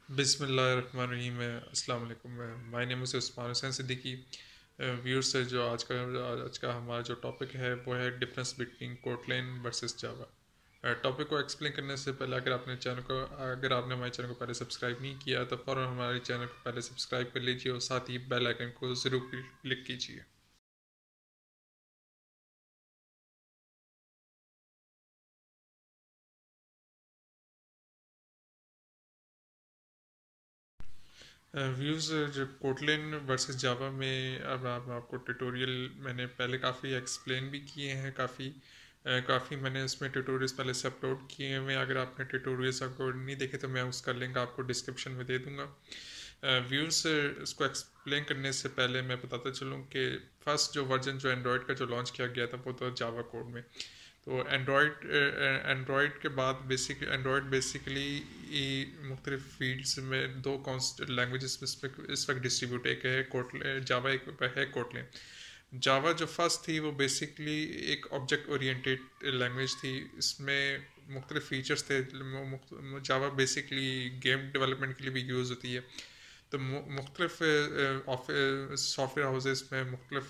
बिस्मिल्लाहिर्रहमानिर्रहीम। अस्सलाम वालेकुम। My name is Usman Hussain Siddiqui. Viewers से जो आज का हमारा जो टॉपिक है वो है difference between Kotlin versus Java. Topic को एक्सप्लेन करने से पहले अगर आपने हमारे चैनल को पहले सब्सक्राइब नहीं किया तो फ़ौरन हमारे चैनल को पहले सब्सक्राइब कर लीजिए और साथ ही बेल आइकन को ज़रूर क्लिक कीजिए। व्यूज़ जो कोटलिन वर्सेस जावा में अब आपको ट्यूटोरियल मैंने पहले काफ़ी एक्सप्लेन भी किए हैं। काफ़ी मैंने इसमें ट्यूटोरियल्स पहले से अपलोड किए हैं। अगर आपने ट्यूटोरियल्स आपको नहीं देखे तो मैं उसका लिंक आपको डिस्क्रिप्शन में दे दूँगा। व्यूज़ इसको एक्सप्लेन करने से पहले मैं बताता चलूँ कि फर्स्ट जो वर्जन जो एंड्रॉयड का जो लॉन्च किया गया था वो तो जावा कोड में। तो एंड्रॉयड के बाद एंड्रॉयड बेसिकली मुख्तलिफ फील्ड्स में दो लैंग्वेजेस इस वक्त डिस्ट्रीब्यूट, एक है कोटलिन जावा, एक है कोटलिन। जावा जो फर्स्ट थी वो बेसिकली एक ऑब्जेक्ट ओरिएंटेड लैंग्वेज थी। इसमें मुख्तलिफ फीचर्स थे। जावा बेसिकली गेम डेवलपमेंट के लिए भी यूज़ होती है। तो मुख्तलिफ सॉफ्टवेयर हाउसेस में, मुख्तलिफ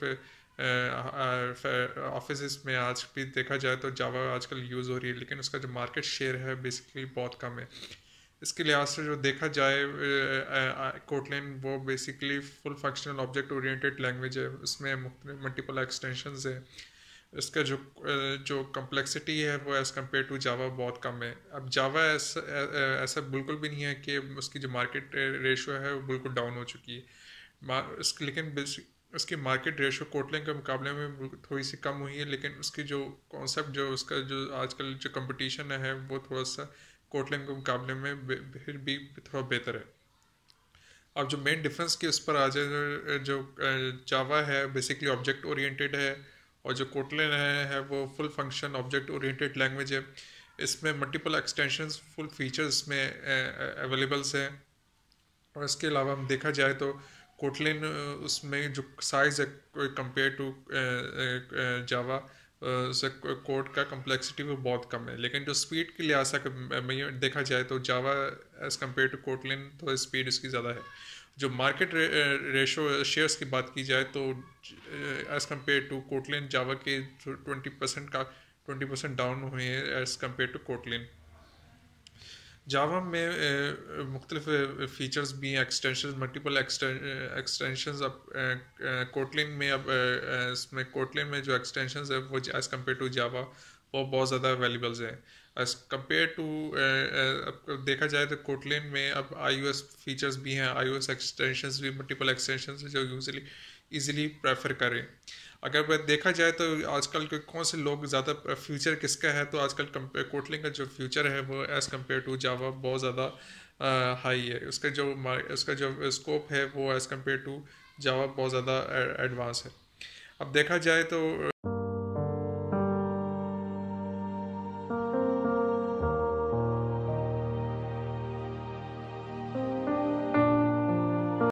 ऑफिस में आज भी देखा जाए तो जावा आजकल यूज़ हो रही है, लेकिन उसका जो मार्केट शेयर है बेसिकली बहुत कम है। इसके लिहाज से जो देखा जाए कोटलिन वो basically full functional object oriented language है। उसमें मल्टीपल एक्सटेंशंस है। इसका जो कम्प्लेक्सिटी है वो एज़ कम्पेयर टू जावा बहुत कम है। अब जावा ऐसा बिल्कुल भी नहीं है कि उसकी जो मार्केट रेशो है वो बिल्कुल डाउन हो चुकी है। लेकिन उसकी मार्केट रेशो कोटलिन के मुकाबले में थोड़ी सी कम हुई है, लेकिन उसकी जो कॉन्सेप्ट जो उसका जो आजकल जो कंपटीशन है वो थोड़ा सा कोटलिन के मुकाबले में फिर भी थोड़ा बेहतर है। अब जो मेन डिफरेंस की उस पर आ जाए, जो जावा है बेसिकली ऑब्जेक्ट ओरिएंटेड है और जो कोटलिन है वो full function object oriented language है। इसमें मल्टीपल एक्सटेंशंस, फुल फीचर्स में अवेलेबल्स हैं। और इसके अलावा हम देखा जाए तो कोटलिन उसमें जो साइज़ है कंपेयर टू जावा, से कोड का कम्प्लेक्सिटी वो बहुत कम है। लेकिन जो स्पीड के लिहाज से देखा जाए तो Java as compare to Kotlin तो स्पीड इसकी ज़्यादा है। जो मार्केट रेशो शेयर्स की बात की जाए तो as compare to Kotlin Java के 20% डाउन हुए हैं as compare to Kotlin. Java में मुख्तलिफ फ़ीचर्स भी हैं, एक्सटेंशन, मल्टीपल एक्सटेंशंस। अब कोटलिन में इसमें कोटलिन में जो एक्सटेंशंस है वो एज़ कम्पेयर टू जावा वो बहुत ज़्यादा अवेलेबल्स हैं एज़ कम्पेयर टू। अब देखा जाए तो कोटलिन में अब iOS फीचर्स भी हैं, iOS एक्सटेंशंस भी, मल्टीपल एक्सटेंशंस जो ईज़िली प्रेफर करें। अगर वह देखा जाए तो आजकल के कौन से लोग ज़्यादा फ्यूचर किसका है, तो आजकल कोटलिन का जो फ्यूचर है वो एज़ कम्पेयर टू जावा बहुत ज़्यादा हाई है। उसका जो स्कोप है वो एज़ कम्पेयर टू जावा बहुत ज़्यादा एडवांस है। अब देखा जाए तो